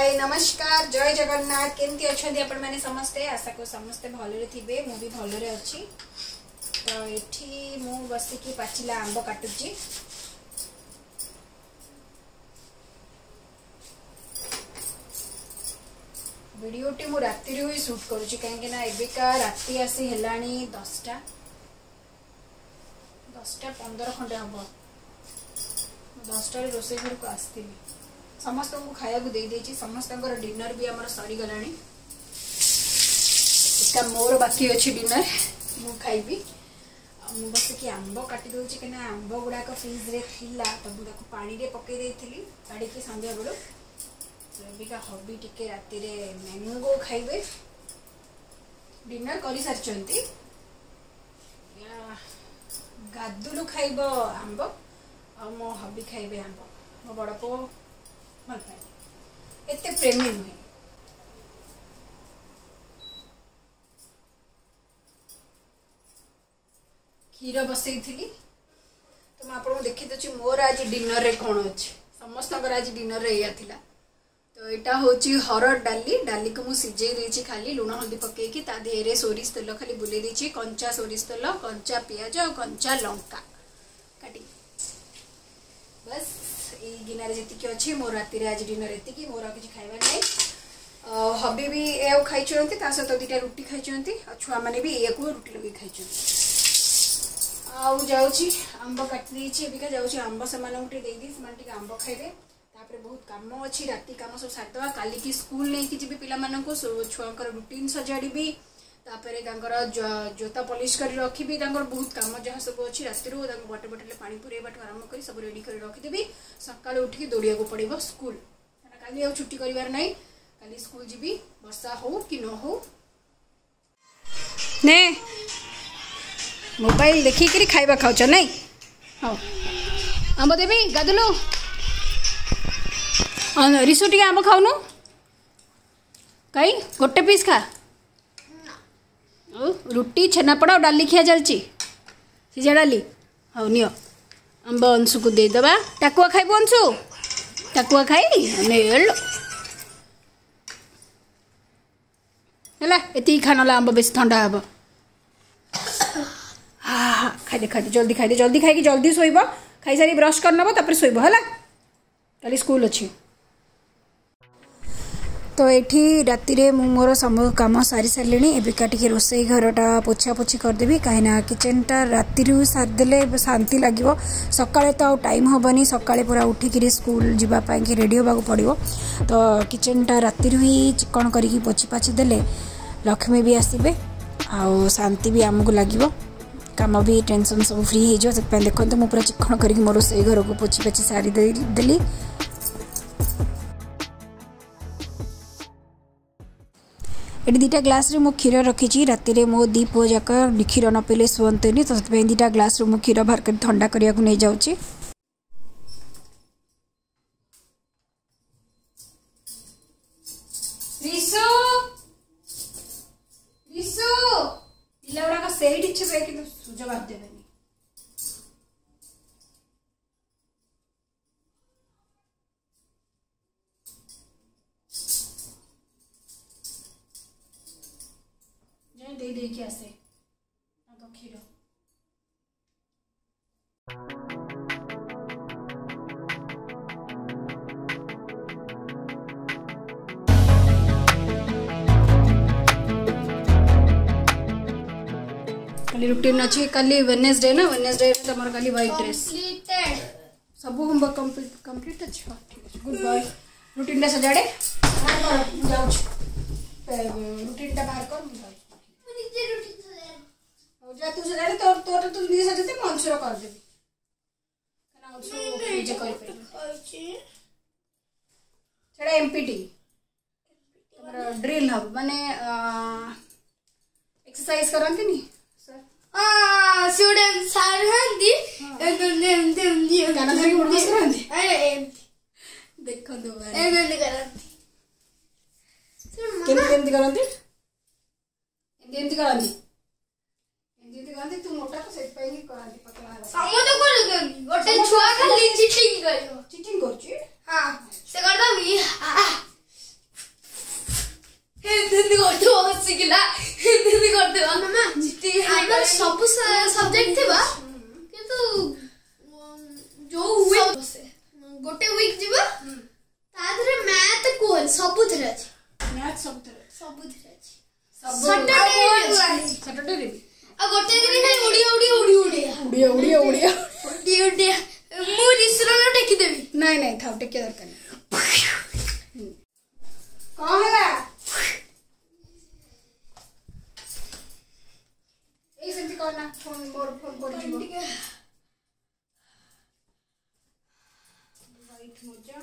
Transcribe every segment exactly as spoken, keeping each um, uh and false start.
हाय नमस्कार जय जगन्नाथ केमती अच्छा आपण मैंने समस्ते आशा को समस्ते भलरे थिबे मु भी भलरे अच्छी। तो एठी मु बसिकी पाचिला आंब काटुची। वीडियोटी मु राति ही शूट करुची कहीं ना एबिका राति आसी हेलानी दसटा दसटा पंदर खंडे हम दसटा रोसे घर को आसती समस्त को खाया दे देची समस्त डिनर भी आमर सरी गलानी इसका मोर बाकी अच्छी डिनर मु खाइबी मु बस कि आंब काटी दूची कहीं आंब गुड़ाक फ्रिज रे थिला तो मुझे पानी रे पकई देथिली काढ़ी संध्या बेलू तो एबिका हबी टिके राति रे मैंगो खाइबे डिनर कर सारी गादुलु खाइब आंब आ मो हबी खाइबे आंब मो बड़ पो भल पाए एते प्रेमी नुहे क्षीर बसई थी तो मुझे देखी दूसरी मोर आज डिनर रे कौन अच्छे समस्त आज डिनर रे या थिला तो यहाँ हूँ हरड़ डाली डाली को मुझे सिझे देती खाली लुण हल्दी पकईकी ता देहरे सोरिष तेल खाली बुले देती कंचा सोरिष तेल कंचा पियाज और कंचा लंका काटी बस ये गिनार जी अच्छी मोर राति आज डिनर एति मोर किसी खाइबार ना हबी भी ए खाई सहित दुटा रुटी खाई छुआ मैंने भी ये रुटी लगे खाई आउ जाऊँगी आंब काटी एबिका जाऊँगी आंब से देदी से आंब खाइबे तापर बहुत काम अच्छी राति काम सब सारिदेवा काली की स्कूल नहीं कि जी पिला छुआंकर रुटीन सजाड़ी तापर जोता पॉलिश कर रखी बहुत काम जहाँ सब अच्छी राति बटे बटले पानी पुरेबाठू आरंभ कर सब रेडी कर रखीदेवी सकाल उठिकी दौड़िया को पड़ो स्कूल काली आ छुट्टी करार ना काली स्कूल जी वर्षा हो कि न हो ने मोबाइल देखिक खाइबा खाऊच नहीं हाँ आंब देवी गादुलु रिसु टी आंब खाऊनु कहीं गोटे पीस खा रुटी छेनापड़ और डाली खिया चलची सीझा डाली हाँ नियो आंब अंशु को देदेबा टाकुआ खाइब अंशु टाकुआ खाई नेल है ये खा ना आंब बेस ठंडा हम हाँ हाँ खाई खाई जल्दी खाई जल्दी खाई जल्दी शोब खाई सारी ब्रश करनब तापर शोब है कल स्कूल अच्छी तो ये राति रे मु मोर सब कम सारी सारे एबिका टी रोसई घरटा पोछा पोछी करदेवी कहीं किचेनटा राति सारिदेले शांति लगे सकाଳେ तो आउ टाइम हेनी सकाଳେ पूरा उठिकी स्कूल जावाई रेडी होगा पड़ो तो किचेनटा राति ही चिकन करके पोछी पाछी देले लक्ष्मी भी आसबे आउ शांति भी आमको लगे काम भी टेंशन सब फ्री हो देखते तो मुझे पूरा चिकन करके मोर रोसई घर को पोछी पाछी सारी देली ये दीटा ग्लास रे मो क्षीर रखी राति मो दी पुओ जाक क्षीर न पीले शुअंतनी तो से दीटा ग्लास रे मो क्षीर बाहर कर ठंडा करने को नहीं जाऊँगी रिसु रिसु पिला गुड़ाक सेठी छे कि सुजो बात देबेनी दे दे के आसे तो क्षीर काली रूटीन अच्छी काली वेडनेसडे ना वेडनेसडे तमर काली व्हाइट ड्रेस सब होमवर्क कंप्लीट कंप्लीट अच्छी ठीक है गुड बॉय रूटीन टा सजाड़े जाऊ रूटीन टा बाहर कर जाऊ जा तू सजाड़े तोर तोर तू निजे सजाते मैं अंशुर कर देबी कना अंशु निजे कर पे छड़ा एमपीटी तमरा ड्रिल हब माने एक्सरसाइज करंती नी सर आ स्टूडेंट सर हंदी एम एम एम दी गाना धरी मुडमस करंती अरे देखो दो बार एम एम करंती केम केम करंती एम एम करंती गांधी तू मोटा तो सेट पाई करांती पतला हम तो कर गोटे छुआ खाली चीटिंग करियो चीटिंग करची हां से करदा भी कर दो सिखला दीदी कर दे मामा जिते अगर सब सब्जेक्ट थिबा किंतु जो वीक गोटे वीक जीवा तादरे मैथ कोन सब थरे अछि मैथ सब थरे सब थरे अछि सब सैटरडे सैटरडे रे आ गोटे दिन खाली उड़ी उड़ी उड़ी उड़ी उड़िया उड़िया उड़िया उड़ी उड़ी मु रिसरो न टेकी देबी नहीं नहीं थाउ टेके दरकार नहीं कौन है ए सेंती कौन ना फोन मोर फोन कर जीवो राइट मोजा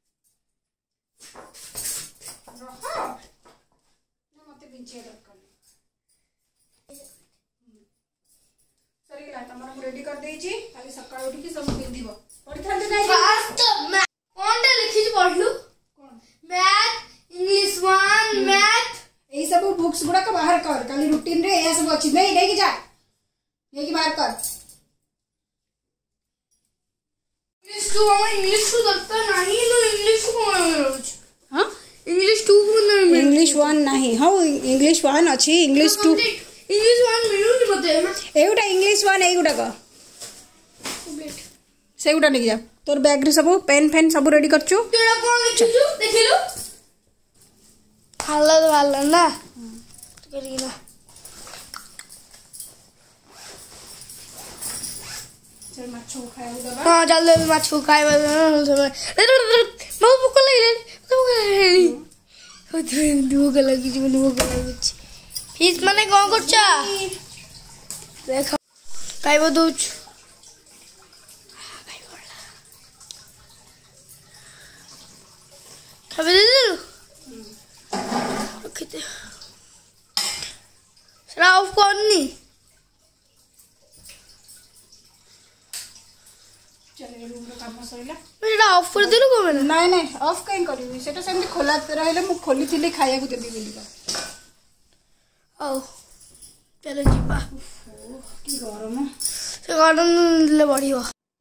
रहा ना मते बिंचे दरकार सरीला तमरा मु रेडी कर देची खाली सकाळ उठी की सब पिंदिबो पढिथांते नै फास्ट कोनटा लिखि छी पढलु कोन मैथ इंग्लिश वन मैथ एई सब बुक्स गुडा का बाहर कर खाली रूटीन रे ए सब अछि नै लेके जा लेके बाहर कर इंग्लिश टू हम इंग्लिश टू दत्ता नाही नो इंग्लिश को हां इंग्लिश टू को नहीं इंग्लिश वन नाही हां इंग्लिश वन अछि इंग्लिश टू इंग्लिश वन मिलुनी मते एगुटा इंग्लिश वन एगुटा का से गुटा लेके जा तोर बैग रे सब पेन फेन सब रेडी करछु तोरा कोन लिखिछु देखिलु हालत वाला ना करिला चल माछो खाए दबा हां जल्दी माछो खाए बहुत भूख लागले भूख लागले भूख लगी जी भूख लगी फीस माने कोन करछा देख खाइबो दूच खाबे दे रखते सरा ऑफ करनी चले रूम रो काम सरिला मेरा ऑफ कर देलु को मैंने नहीं नहीं ऑफ कहीं करबी सेटा सेमती खोला रहले मु खोली थिली खाया को देबी बोली का ओ चलो जीवा की गरम से गार्डन ले बढ़ियो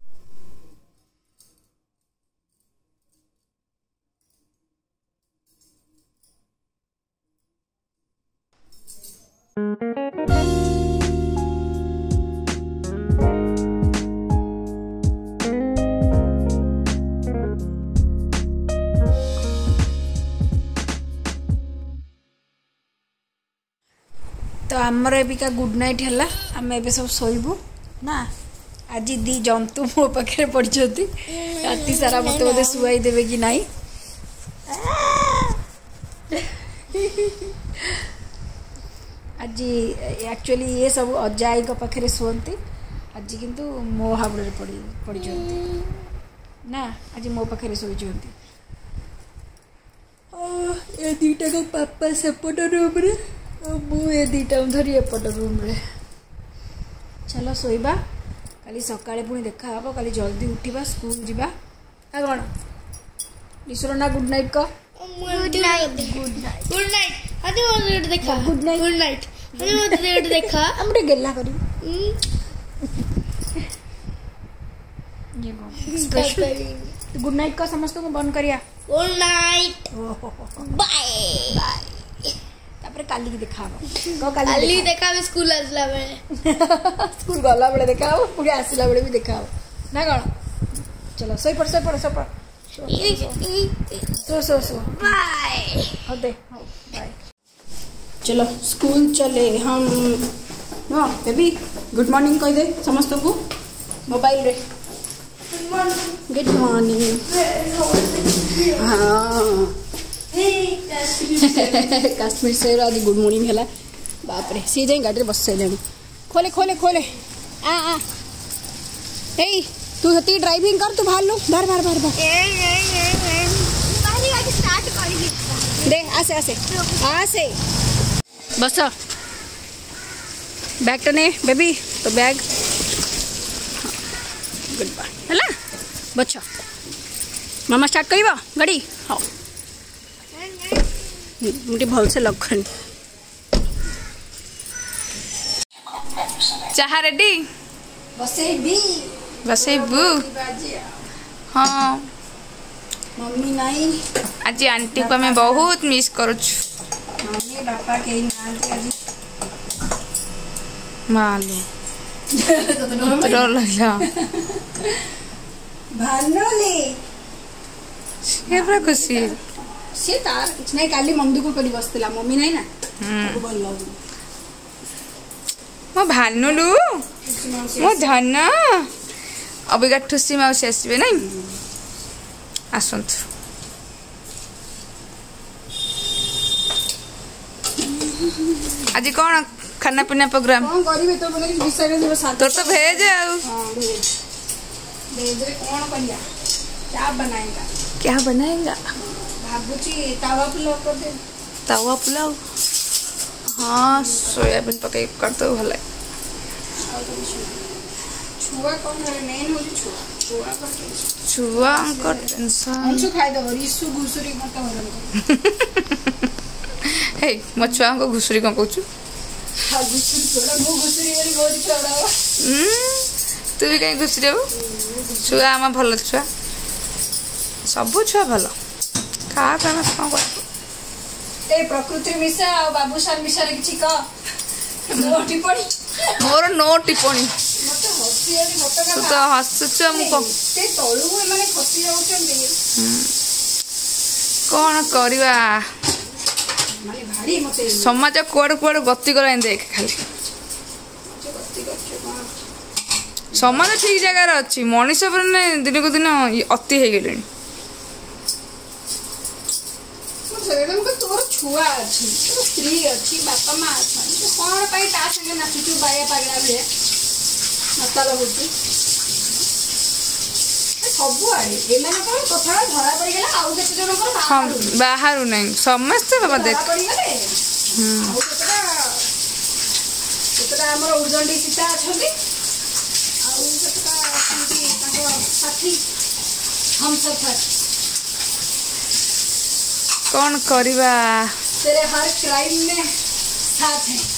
तो आमर एबिका गुड नाइट है आम ए सब शोबू ना आज दी जंतु मो पाखे पड़ी राति सारा मत बोधे शुआई देवे कि नाई आज एक्चुअली ये सब अजाई पाखे शुंती आज किंतु मो हाबुड़ पड़ी पड़ी ना आज मो पाखे शोची ए दीटा को पापा सेपट रूम रे मुझे दीटा धरी एपट रूम रे चलो शोइबा काली सकाळे पुणी देखा हबो काली जल्दी उठिबा स्कूल जिबा आ कोन निसरो ना गुड नाइट को good night good night good night आदि मोर देखा गुड नाइट गुड नाइट आदि मोर रेड देखा हमरे गेला करी ये गो गुड नाइट का समस्त को बंद करिया गुड नाइट बाय बाय तापर काली की देखाबो को काली काली देखाबो स्कूल आसला बेले स्कूल गला बेले देखाबो पुरे आसिला बेले भी देखाबो ना कोन चलो सोई पड़ सोई पड़ सो पड़ सो सो सो बाय हो दे बाय चलो स्कूल चले हम ना बेबी गुड मॉर्निंग कह दे समस्त को मोबाइल रे गुड मॉर्निंग हाँ काश्मीर से आज गुड मॉर्निंग है बाप रे सी जाए गाड़ी बस सारे खोले खोले खोले आ आ ए तू हती ड्राइविंग कर तू बाहर लो बाहर बाहर बाहर बाहर स्टार्ट कर दे आसे आसे आसे बस बैग टने बेबी तो बैग गुड बाय हला बच्चा मामा स्टार्ट करिबा गाड़ी हां मुझे भल से लखन चाहा रेडी बसे भी बसे बू हाँ मम्मी नहीं आज आंटी को हमें बहुत मिस करुछु मम्मी बापा कहीं नांती आज मालो डर लगला भानुली से पूरा खुशी सी तार कुछ नहीं काली मम्मी को करी बसला मम्मी नहीं ना बोल लो मो भानुलु मो धन अबिका ठुसी माउसी आसबे नहीं आसंतु आज कौन खाना पीना प्रोग्राम कौन करिवे तो बोले विषय रे साथ तोर तो भेज आउ हां भेज भेज रे कौन करिया क्या बनाएगा क्या बनाएगा भाबुची तावा पुलाव कर दे तावा पुलाव हाँ सोयाबीन पकाई कर दो भले छुआ कौन है मेन हो छुआ छुआ का छुआ अंक टेंशन अंशु खाई दो रिसु घुसुरी मत हरन हे म छुआ को घुसुरी कोन कहू हां घुसुरी थोड़ा मु घुसुरी वाली गोरी छड़ावा हम्म तू भी कहीं घुसुरी हो छुआ आमा भल छुआ सब छुआ भल खा खा कोन कर ते प्रकृति मिशा और बाबू सर मिशा रे किछि क नो टिप्पणी मोर नो टिप्पणी मत हसी आली मत तू का तो हसुच मु ते तळु माने खसी जाउछन कौन करवा माने भारी मते समाज कुआड़ कुआड़ गति कराई देख खाली गति करछे कोन समाज ठीक जगह अच्छी मनीष पर दिन को दिन अति हो गले तोर छुआ अच्छी तोर स्त्री अच्छी बापा माँ अच्छी कौन पाई ता संगे नाचुचु बाया पागला भे मत लगुची सबु आड़े एमाने कोन कथा धरा पड़ी गेला आउ केते जन को बाहर बाहर नहीं समस्त बाबा देख पड़ी गेले आउ केतरा केतरा हमर उर्जंडी सीता अछंती आउ केतरा अछंती ताको साथी हम सफर कौन करवा तेरे हर क्राइम में साथ है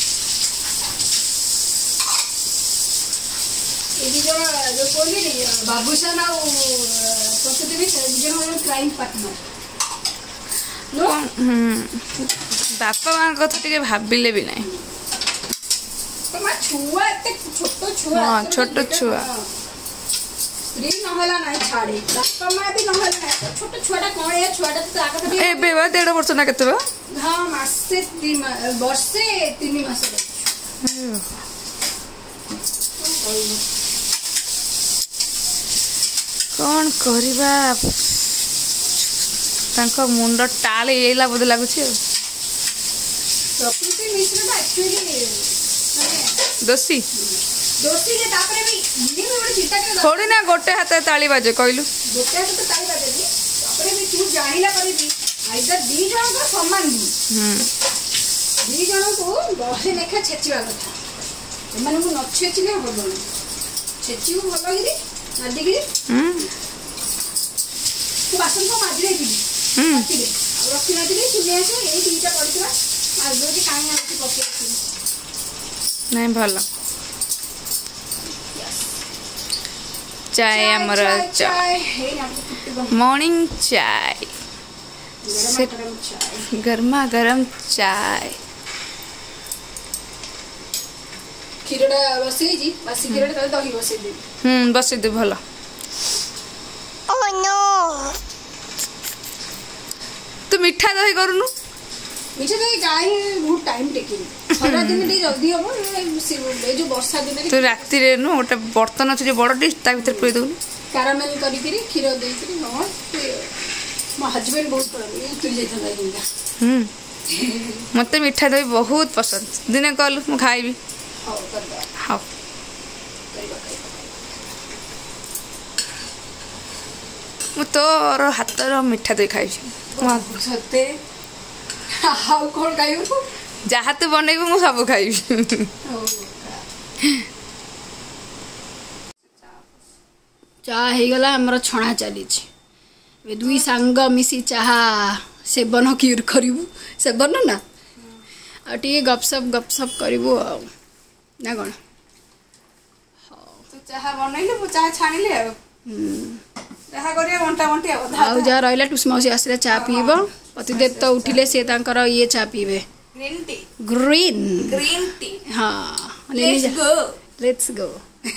ये जो जो कोई नहीं बाबूशान और प्रकृति भी जो क्राइम पार्टनर नो बापा माँ कथा टिके भाबिले भी नहीं तो मां छुआ एते छोटो छुआ हां छोटो छुआ स्त्री नहला नहीं छाड़ी बापा मां भी नहला नहीं छोटो छुआटा कोन ए छुआटा तो आका भी ए बेबा डेढ़ वर्ष ना केते बा हां मासे तीन वर्षे तीन मास कौन करवा तांको मुंड टाले एला बद लागुची प्रकृति मिश्र बा एक्चुअली माने दोषी दोस्ती जे तापरे भी हिंदी में बड़ी चिंता करे थोड़ी ना गोटे हाथ ताली बाजे कहलु गोटे हाथ तो ताली बाजे दी तापरे भी तू जानिला करे भी आइदर दी जण को सम्मान दी हम दी जण को बहे लेखा छेचिवा कथा एमाने को नछे चिले हबो छेचिउ भलो गिरी नदी गिरी हम तू बासन को माजरे दी हम ठीक है अब रखी नदी दी सुने आसे एई तीनटा पड़ितला आज दो की काई आती पके नहीं भला चाय अमर चाय मॉर्निंग चाय गर्मा गरम चाय खीरडा बसई जी बासी खीरडा तले दही बसई दे हम्म बस दे भला ओह नो तू मीठा दही करूनु मीठा दही गाय बहुत टाइम टेकिंग खरा दिन टे जल्दी हो ए जो वर्षा दिन तू राति रे नु ओटा बर्तन अछि जे बड़ डिश ता भीतर पुई दउनु कैरामेल करी करी खीर दे करी हां मो हस्बैंड बहुत पड़े तू जे था दिंगा हम्म मते मीठा दही बहुत पसंद दिने कल मु खाइबी हां कर दो हां करबा मु तोर हातर मीठा दही खाइबी सते हाउ कोन खाइबू जहाँ तू बनैबू मु सब खाइबी चाह हो गला हमर छणा चली दुई सांग मिसी चाह सेवन क्यूर करू सेवन ना आ टे गपसप गपसप करू ना कौन तू चाह बनैले मु चाह छाणिले आ चाह करिया घंटा घंटी आ आउ जा रहिला टुस मौसी आसले चा पीब पतिदेव तो उठिले से तांकर ये चा पीबे green tea green green tea हाँ लेट्स गो लेट्स गो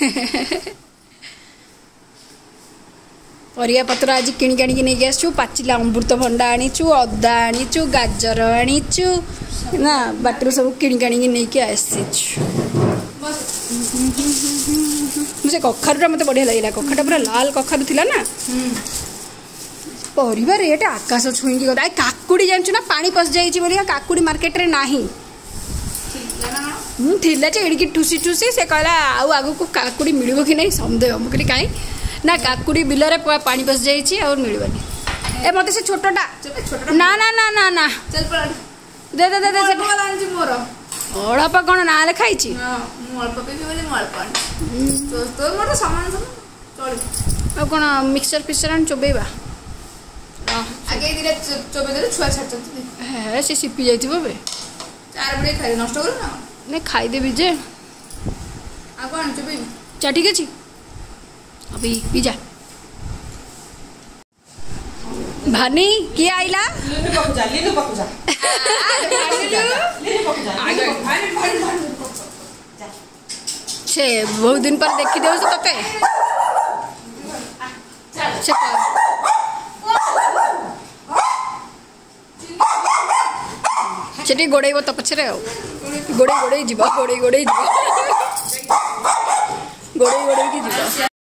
परिया पत्र आज किणी काणी नहीं आसु पाचिला अमृतभंडा आनीचु अदा आनीचु गाजर आनीचु ना बाटर सब किणी काणी नहीं आसीचु मुझे कखारुटा मत बढ़िया लगे कखाटा पूरा लाल कखारु थिला ना परिवा रेट आकाश छुईकी गला काकुड़ी जानछु ना पानी पस जाइछि बोलिया काकुड़ी मार्केट रे नाही हूँ थिला जे एडिकी ठुसी ठुसी से कहला आउ आगु को काकुड़ी मिलिबो कि नहीं संदेह हम कहली काई ना काकुड़ी बिलरे पानी पस जाइछि और मिलिबनी ए मते से छोटटा ना ना ना ना ना चल पड़ दे दे दे दे से बोला आंजी मोर ओळप कोन ना ले खाइछि हां मु अल्प पे बोले मु अल्प तो तो मोर सामान सब चल आ कोन मिक्सचर फिक्सचर आन चोबेबा आगे धीरे चोबे दे छुआ छाटते हे से सिपी जाइथिबो बे चार बड़े खाई नष्ट करू ना नहीं खाई देबी जे आ कोन चोबे चा ठीक अछि अभी पिजा भानी की आइला लेने पाकू जा लेने पाकू जा लेने पाकू जा आगे भाई भाई जा छे बहुत दिन पर देखी देउ से तते से चेटी गोड़ेइबो तो पछरे गोड़े गोड़े जीवा गोड़े गोड़े जीवा गोड़े गोड़े की जीवा